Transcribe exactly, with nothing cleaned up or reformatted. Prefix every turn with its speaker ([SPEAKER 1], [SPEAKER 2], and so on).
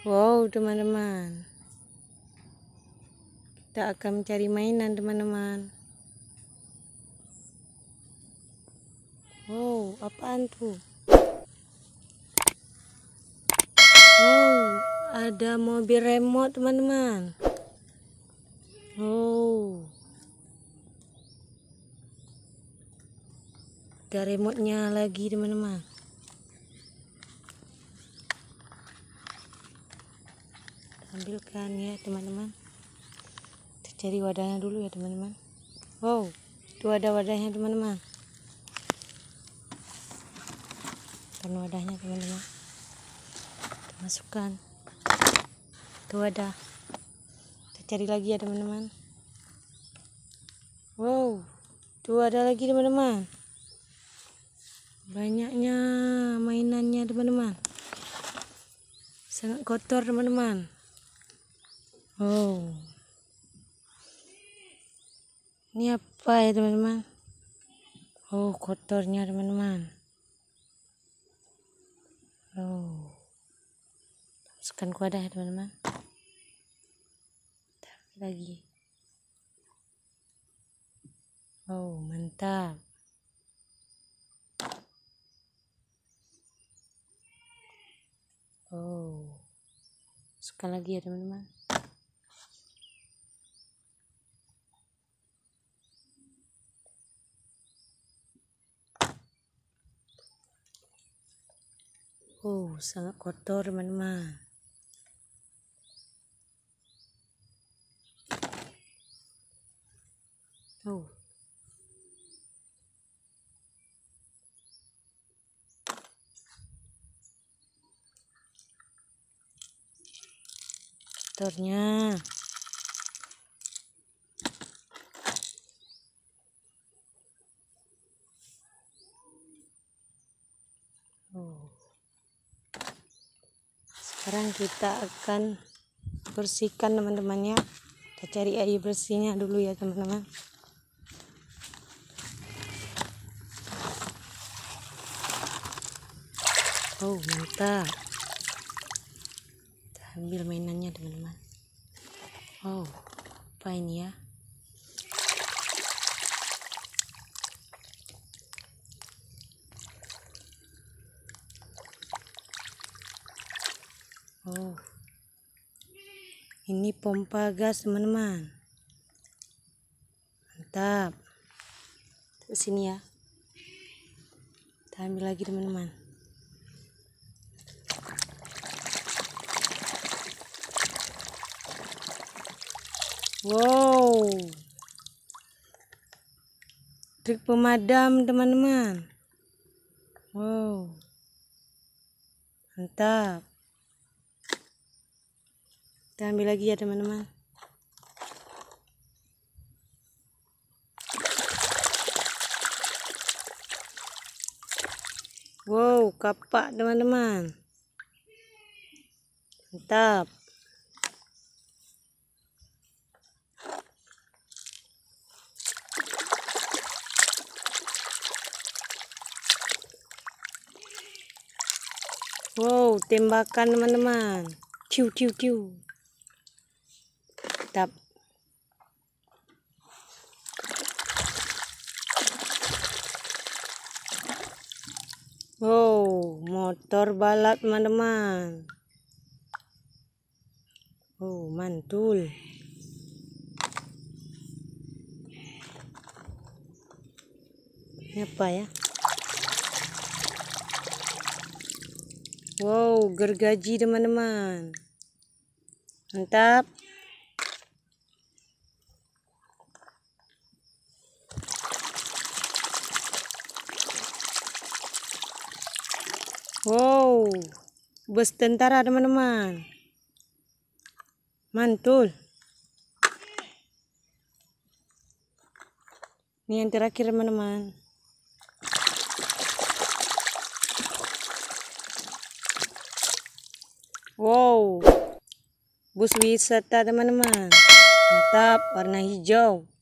[SPEAKER 1] Wow, teman-teman, kita akan mencari mainan, teman-teman. Wow, apaan tuh? Wow, ada mobil remote, teman-teman. Wow, ada remote-nya lagi, teman-teman. Ambilkan ya, teman-teman. Kita cari wadahnya dulu ya, teman-teman. Wow, itu ada wadahnya, teman-teman. Kan wadahnya, teman-teman. Kita masukkan ke wadah. Kita cari lagi ya, teman-teman. Wow, itu ada lagi, teman-teman. Banyaknya mainannya, teman-teman. Sangat kotor, teman-teman. Oh, ini apa ya, teman-teman? Oh, kotornya, teman-teman. Oh, masukkan ke wadah ya, teman-teman. Lagi. Oh, mantap. Oh, masukkan lagi ya, teman-teman. Oh, sangat kotor, teman-teman. Oh, kotornya. Oh, sekarang kita akan bersihkan, teman-teman ya. Kita cari air bersihnya dulu ya, teman-teman. Oh, mantap. Kita ambil mainannya, teman-teman. Oh, apa ini ya? Oh, ini pompa gas, teman-teman. Mantap. Ke sini ya. Kita ambil lagi, teman-teman. Wow, trik pemadam, teman-teman. Wow, mantap. Kita ambil lagi ya, teman-teman. Wow, kapak, teman-teman. Mantap. Wow, tembakan, teman-teman. Ciu, ciu, ciu. Mantap. Wow, motor balap, teman-teman. Oh, mantul. Ini apa ya? Wow, gergaji, teman-teman. Mantap. Wow, bus tentara, teman-teman. Mantul. Ini yang terakhir, teman-teman. Wow, bus wisata, teman-teman. Mantap, warna hijau.